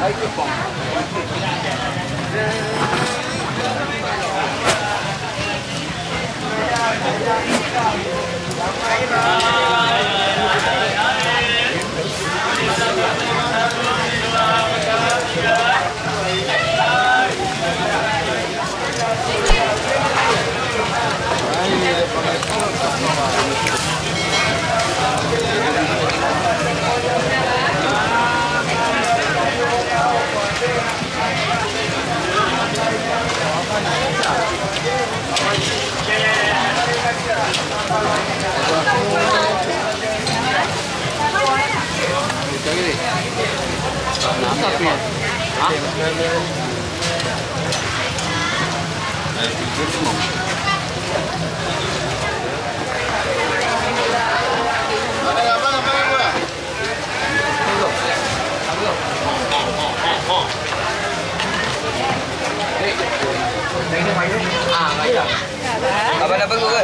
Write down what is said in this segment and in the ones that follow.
Abang dah bengkok ke?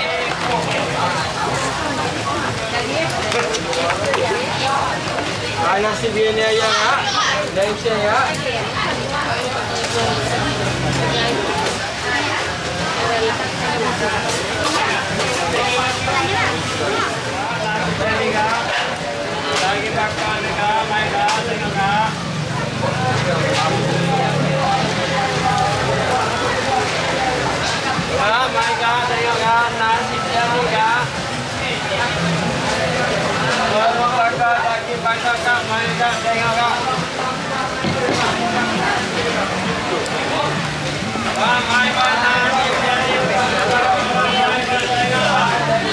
Nasi biryani ayam ya. Dan Syah ya. Lagi makan dekat, main dah, tengok kak. Kak, main kak, tengok kak, nasi biryani kak. Tolong kak, lagi makan kak, main kak, tengok kak. Kak, main kak, nasi biryani kak. Main kak, tengok kak.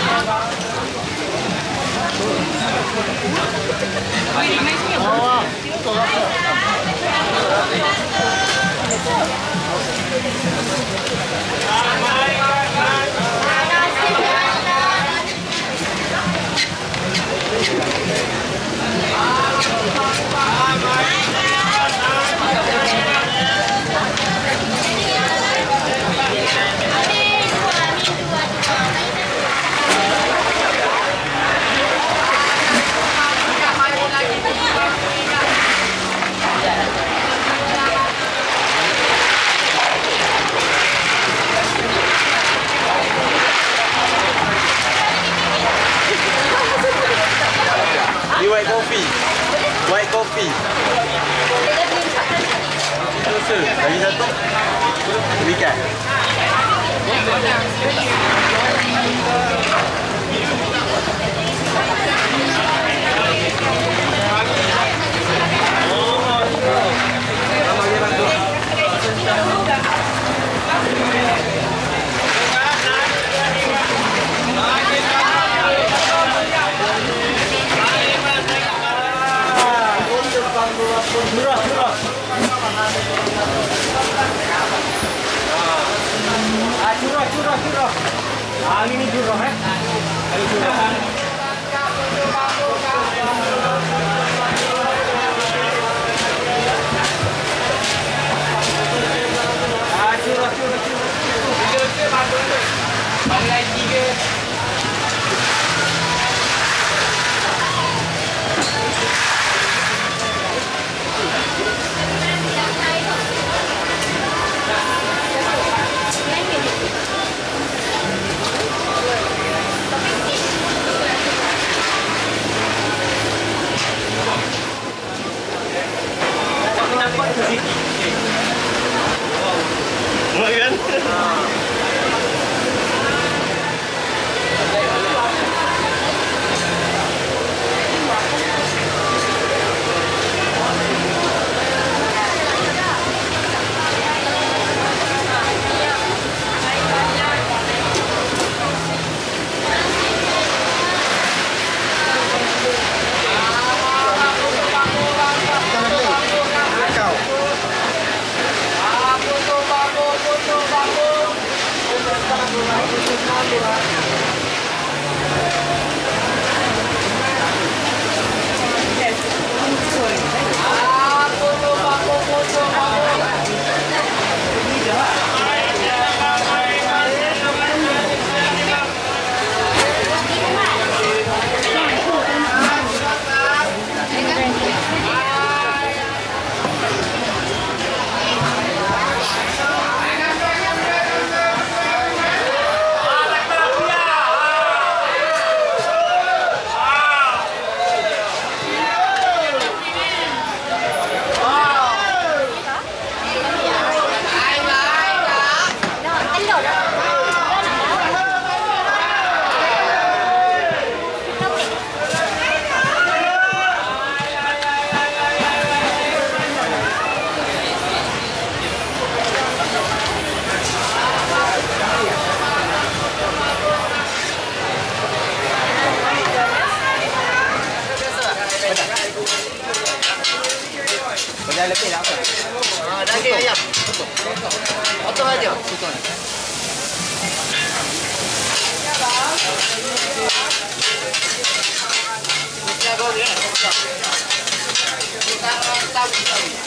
White coffee. Terus lagi satu. Berikan. Churros. Ini churros Ini churros. Dah lebih dah apa? Daging ayam. Potong aja. Potong. Kita goreng. Kita tahu.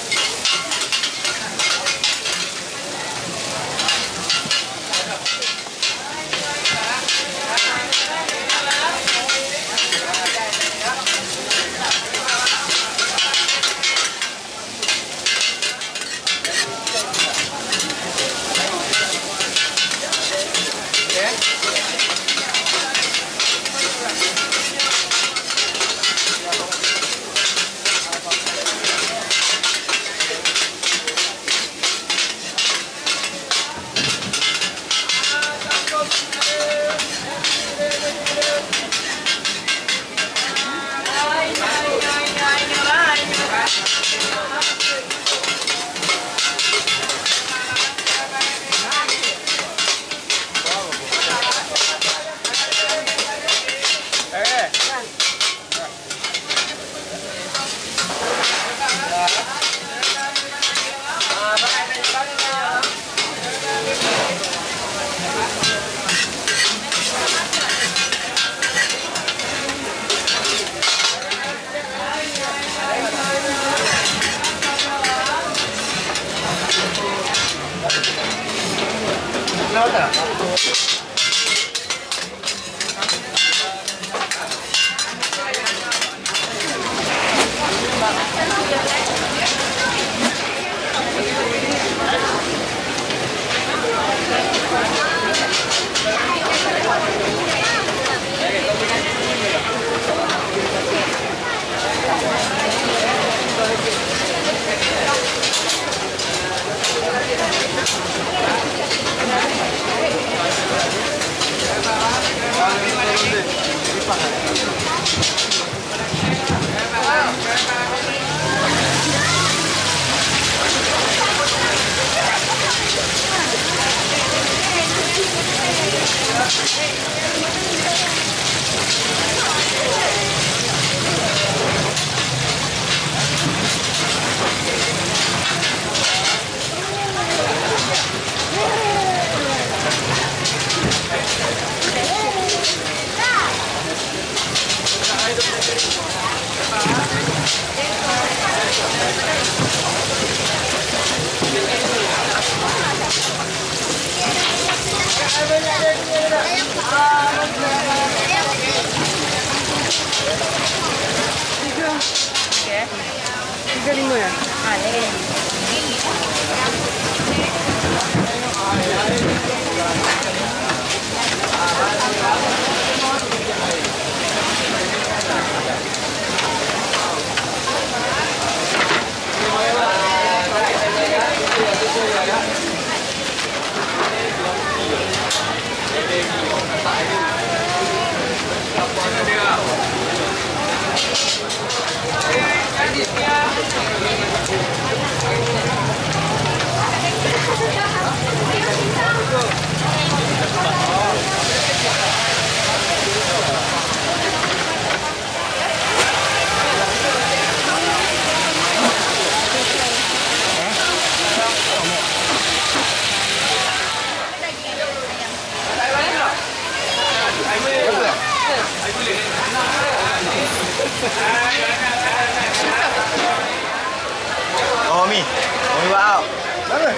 Oh, Mi buat out. Kenapa?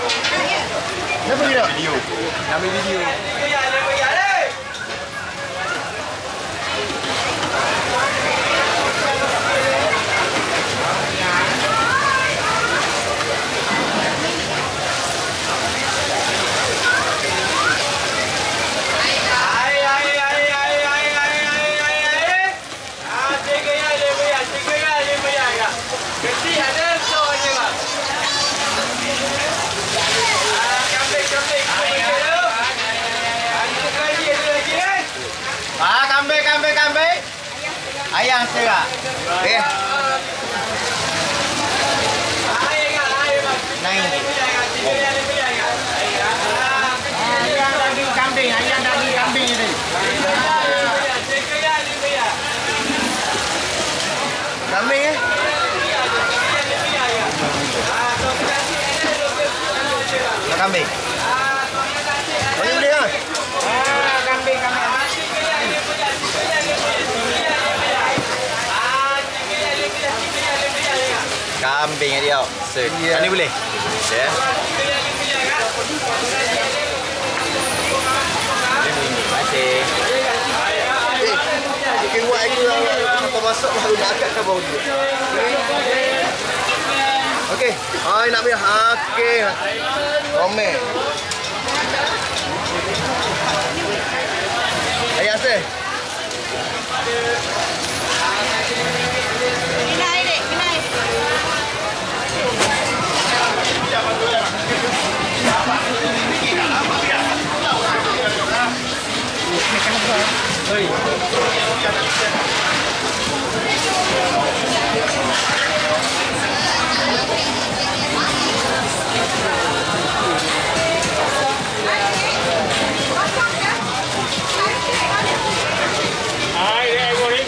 Kenapa dia? Video. Ambil video. Kambing. Ayam serak. Okey. Naik. Ayam daging kambing ini. Kambing kambing. Ini boleh kan? Kambing. Kambing dia. Ini boleh. Ya. Terima kasih. Bikin buat aku atau masuk baru nak akad kau baru dia. Okey. Nak biar. Okey. Romel. Ayah sih. Ayam goreng.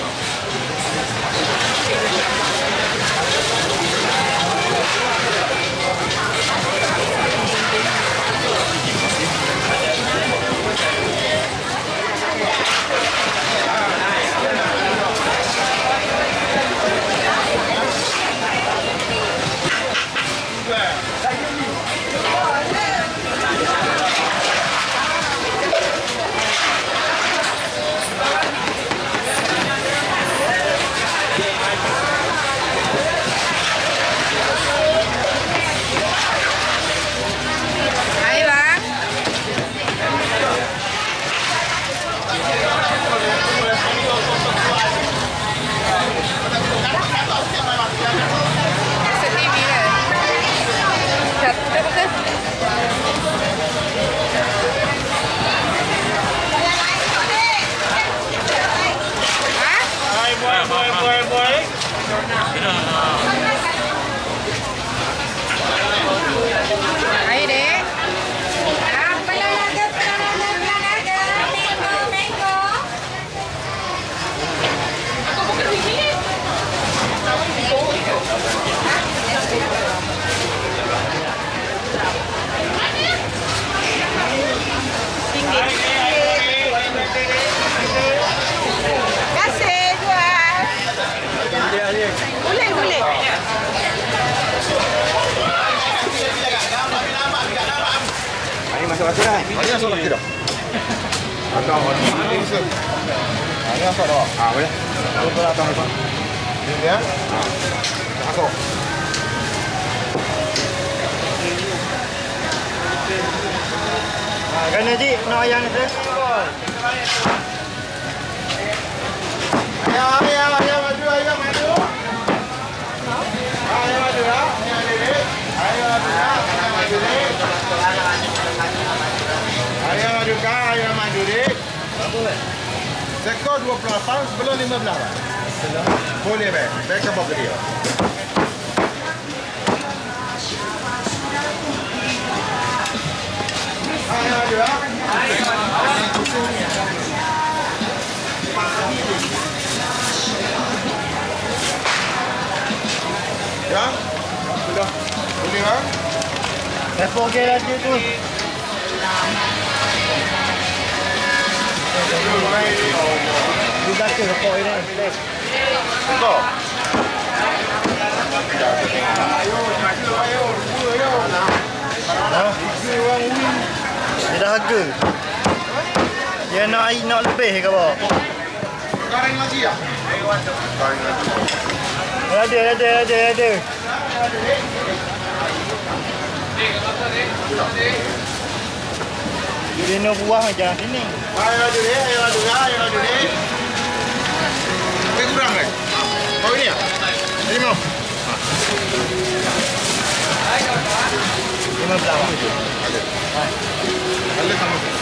Masuk dah. Ini masuk lagi dah. Ada mana masuk? Ini masuk dah. Boleh. Cuba datang depan. Ini dia. Masuk. Kan Haji nak ayam ni. Ayam maju. Ayam maju dah. Ayam maju dah. Ayam maju dik. Sekor 28 sebelum 15 lah. Boleh beg. Beg apa dia? Ayam maju dah. Ya? Sudah. Boleh kan? Telepon ke lagi tu. Kita ke rokok ini. Rokok. Dia dah harga. Dia nak lebih ke apa? Goreng lagi ya? Goreng lagi. Ada. Dia nak buah aja sini. Ayo dulu. Kurang lagi. Kau ini ya? Ini mau. 15. Ada sama tu.